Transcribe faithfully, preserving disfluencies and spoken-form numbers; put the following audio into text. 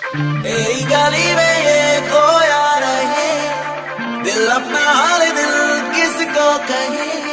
तेरी गली में ये खोया रहे, दिल अपना हाल दिल किसको कहे।